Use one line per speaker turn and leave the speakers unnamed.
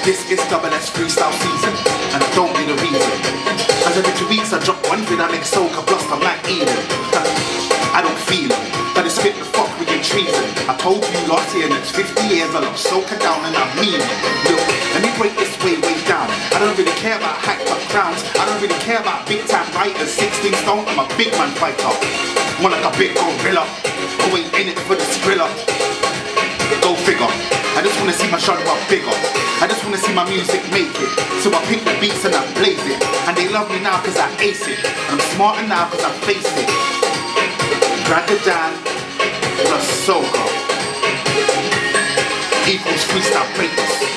This is double S freestyle season, and I don't need a reason. As every 2 weeks I drop one vid, I make soca plus I'm like Eden. I don't feel it, but it's fit the fuck with your treason. I told you last year, next 50 years I love soca down and I mean it. Look, let me break this way down. I don't really care about hyped up crowns. I don't really care about big time writers. 16 stone, I'm a big man fighter. More like a big gorilla, who ain't in it for the thriller. Go figure. I just wanna see my genre bigger. I just wanna see my music make it. So I pick the beats and I blaze it. And they love me now cause I ace it. And I'm smarter now cause I face it. Ragadan plus soca equals freestyle greatness.